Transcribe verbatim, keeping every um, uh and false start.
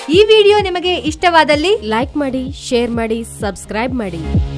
ಈ ವಿಡಿಯೋ ನಿಮಗೆ ಇಷ್ಟವಾದಲ್ಲಿ ಲೈಕ್ ಮಾಡಿ, ಶೇರ್ ಮಾಡಿ, ಸಬ್ಸ್ಕ್ರೈಬ್ ಮಾಡಿ.